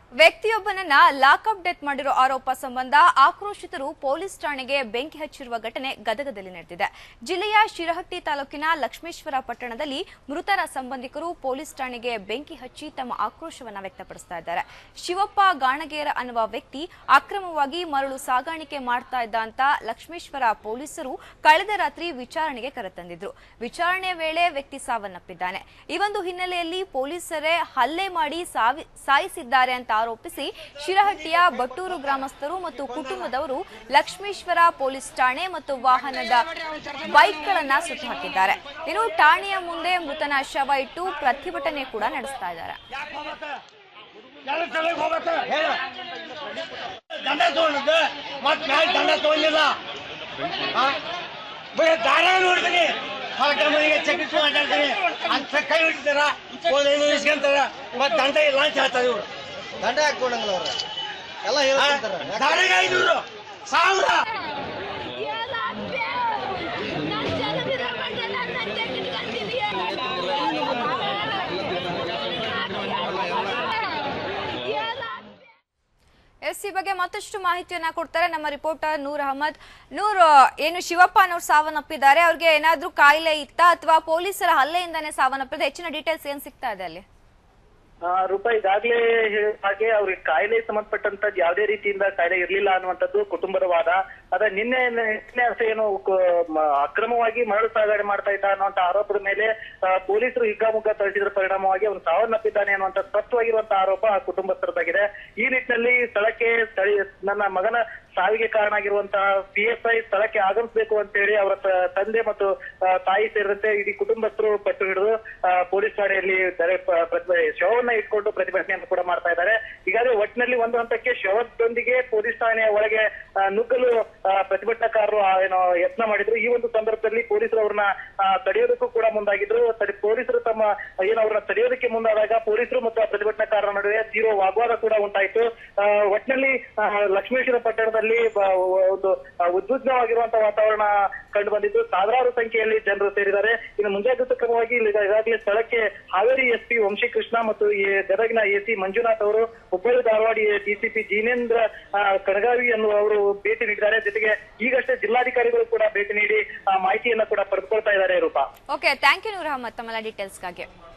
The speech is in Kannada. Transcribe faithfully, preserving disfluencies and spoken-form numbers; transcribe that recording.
ವ್ಯಕ್ತಿಯೊಬ್ಬನನ್ನ ಲಾಕಪ್ ಡೆತ್ ಮಾಡಿರೋ ಆರೋಪ ಸಂಬಂಧ ಆಕ್ರೋಶಿತರು ಪೊಲೀಸ್ ಠಾಣೆಗೆ ಬೆಂಕಿ ಹಚ್ಚಿರುವ ಘಟನೆ ಗದಗದಲ್ಲಿ ನಡೆದಿದೆ. ಜಿಲ್ಲೆಯ ಶಿರಹಟ್ಟಿ ತಾಲೂಕಿನ ಲಕ್ಷ್ಮೇಶ್ವರ ಪಟ್ಟಣದಲ್ಲಿ ಮೃತರ ಸಂಬಂಧಿಕರು ಪೊಲೀಸ್ ಠಾಣೆಗೆ ಬೆಂಕಿ ಹಚ್ಚಿ ತಮ್ಮ ಆಕ್ರೋಶವನ್ನ ವ್ಯಕ್ತಪಡಿಸ್ತಾ ಇದ್ದಾರೆ. ಶಿವಪ್ಪ ಗಾಣಗೇರ ಅನ್ನುವ ವ್ಯಕ್ತಿ ಅಕ್ರಮವಾಗಿ ಮರಳು ಸಾಗಾಣಿಕೆ ಮಾಡ್ತಾ ಇದ್ದ ಅಂತ ಲಕ್ಷ್ಮೇಶ್ವರ ಪೊಲೀಸರು ಕಳೆದ ರಾತ್ರಿ ವಿಚಾರಣೆಗೆ ಕರೆತಂದಿದ್ರು. ವಿಚಾರಣೆ ವೇಳೆ ವ್ಯಕ್ತಿ ಸಾವನ್ನಪ್ಪಿದ್ದಾನೆ. ಈ ಒಂದು ಹಿನ್ನೆಲೆಯಲ್ಲಿ ಪೊಲೀಸರೇ ಹಲ್ಲೆ ಮಾಡಿ ಸಾಯಿಸಿದ್ದಾರೆ ಅಂತ ಆರೋಪಿಸಿ ಶಿರಹಟ್ಟಿಯ ಬಟ್ಟೂರು ಗ್ರಾಮಸ್ಥರು ಮತ್ತು ಕುಟುಂಬದವರು ಲಕ್ಷ್ಮೇಶ್ವರ ಪೊಲೀಸ್ ಠಾಣೆ ಮತ್ತು ವಾಹನದ ಬೈಕ್ಗಳನ್ನು ಸುಟ್ಟು ಹಾಕಿದ್ದಾರೆ. ಇನ್ನು ಠಾಣೆಯ ಮುಂದೆ ಮೃತನ ಶವ ಇಟ್ಟು ಪ್ರತಿಭಟನೆ ಕೂಡ ನಡೆಸ್ತಾ ಇದ್ದಾರೆ. ದಂಡ ಹಾಕೊಂಡಂಗಲ್ಲ ಅವ್ರ ಎಲ್ಲ ಹೇಳ್ತಾರೆ ಐನೂರು ಸಾವಿರ ಎಸ್ ಈ ಬಗ್ಗೆ ಮತ್ತಷ್ಟು ಮಾಹಿತಿಯನ್ನ ಕೊಡ್ತಾರೆ ನಮ್ಮ ರಿಪೋರ್ಟರ್ ನೂರ್ ಅಹಮದ್. ನೂರ್, ಏನು ಶಿವಪ್ಪ ಅನ್ನೋರು ಸಾವನ್ನಪ್ಪಿದ್ದಾರೆ, ಅವ್ರಿಗೆ ಏನಾದ್ರೂ ಕಾಯಿಲೆ ಇತ್ತಾ ಅಥವಾ ಪೊಲೀಸರ ಹಲ್ಲೆಯಿಂದಾನೇ ಸಾವನ್ನಪ್ಪಿದೆ? ಹೆಚ್ಚಿನ ಡೀಟೇಲ್ಸ್ ಏನ್ ಸಿಗ್ತಾ ಇದೆ ಅಲ್ಲಿ? ರೂಪಾಯಿ ಈಗಾಗಲೇ ಹಾಗೆ ಅವ್ರಿಗೆ ಕಾಯಿಲೆ ಸಂಬಂಧಪಟ್ಟಂತ ಯಾವುದೇ ರೀತಿಯಿಂದ ಕಾಯಿಲೆ ಇರ್ಲಿಲ್ಲ ಅನ್ನುವಂಥದ್ದು ಕುಟುಂಬದ ವಾದ. ಅದ ನಿನ್ನೆ ನಿನ್ನೆ ಏನು ಅಕ್ರಮವಾಗಿ ಮರಳು ಸಾಗಣೆ ಮಾಡ್ತಾ ಇದ್ದ ಅನ್ನುವಂತ ಆರೋಪದ ಮೇಲೆ ಪೊಲೀಸರು ಹಿಗ್ಗಾಮುಗ್ಗಾ ತಳಿಸಿದ್ರ ಪರಿಣಾಮವಾಗಿ ಅವನು ಸಾವನ್ನಪ್ಪಿದ್ದಾನೆ ಅನ್ನುವಂತ ಸ್ಪಷ್ಟವಾಗಿರುವಂತಹ ಆರೋಪ ಆ ಕುಟುಂಬಸ್ಥರದಾಗಿದೆ. ಈ ನಿಟ್ಟಿನಲ್ಲಿ ಸ್ಥಳಕ್ಕೆ ಸ್ಥಳೀ ನನ್ನ ಮಗನ ಸಾವಿಗೆ ಕಾರಣ ಆಗಿರುವಂತಹ ಪಿ ಎಸ್ ಐ ಸ್ಥಳಕ್ಕೆ ಆಗಮಿಸಬೇಕು ಅಂತ ಹೇಳಿ ಅವರ ತಂದೆ ಮತ್ತು ತಾಯಿ ಸೇರಿದಂತೆ ಇಡೀ ಕುಟುಂಬಸ್ಥರು ಪಟ್ಟು ಹಿಡಿದು ಪೊಲೀಸ್ ಠಾಣೆಯಲ್ಲಿ ಶವವನ್ನ ಇಟ್ಕೊಂಡು ಪ್ರತಿಭಟನೆಯನ್ನು ಕೂಡ ಮಾಡ್ತಾ ಇದ್ದಾರೆ. ಈಗಾಗಲೇ ಒಟ್ಟಿನಲ್ಲಿ ಒಂದು ಹಂತಕ್ಕೆ ಶವದೊಂದಿಗೆ ಪೊಲೀಸ್ ಠಾಣೆಯ ಒಳಗೆ ನುಗ್ಗಲು ಪ್ರತಿಭಟನಾಕಾರರು ಏನೋ ಯತ್ನ ಮಾಡಿದ್ರು. ಈ ಒಂದು ಸಂದರ್ಭದಲ್ಲಿ ಪೊಲೀಸರು ಅವ್ರನ್ನ ತಡೆಯೋದಕ್ಕೂ ಕೂಡ ಮುಂದಾಗಿದ್ರು. ಪೊಲೀಸರು ತಮ್ಮ ಏನು ಅವ್ರನ್ನ ತಡೆಯೋದಕ್ಕೆ ಮುಂದಾದಾಗ ಪೊಲೀಸರು ಮತ್ತು ಪ್ರತಿಭಟನಾಕಾರರ ನಡುವೆ ತೀವ್ರ ವಾಗ್ವಾದ ಕೂಡ ಉಂಟಾಯಿತು. ಒಟ್ಟಿನಲ್ಲಿ ಲಕ್ಷ್ಮೇಶ್ವರ ಪಟ್ಟಣದಲ್ಲಿ ಒಂದು ಉದ್ವಿಗ್ನವಾಗಿರುವಂತಹ ವಾತಾವರಣ ಕಂಡು ಬಂದಿದ್ದು ಸಾವಿರಾರು ಸಂಖ್ಯೆಯಲ್ಲಿ ಜನರು ಸೇರಿದ್ದಾರೆ. ಇನ್ನು ಮುಂಜಾಗ್ರತಾ ಕ್ರಮವಾಗಿ ಈಗಾಗಲೇ ಸ್ಥಳಕ್ಕೆ ಹಾವೇರಿ ಎಸ್ ಪಿ ವಂಶೀಕೃಷ್ಣ ಮತ್ತು ಗದಗಿನ ಎಸಿ ಮಂಜುನಾಥ್ ಅವರು, ಹುಬ್ಬಳ್ಳಿ ಧಾರವಾಡ ಡಿಸಿಪಿ ಜಿನೇಂದ್ರ ಕಣಗಾವಿ ಅನ್ನುವರು ಭೇಟಿ ನೀಡಿದ್ದಾರೆ. ಜೊತೆಗೆ ಈಗಷ್ಟೇ ಜಿಲ್ಲಾಧಿಕಾರಿಗಳು ಕೂಡ ಭೇಟಿ ನೀಡಿ ಮಾಹಿತಿಯನ್ನ ಕೂಡ ಪಡೆದುಕೊಳ್ತಾ ಇದ್ದಾರೆ. Rupa, okay, thank you Noor Ahmad ತಮ್ಮ ಡೀಟೇಲ್ಸ್ಗಾಗಿ.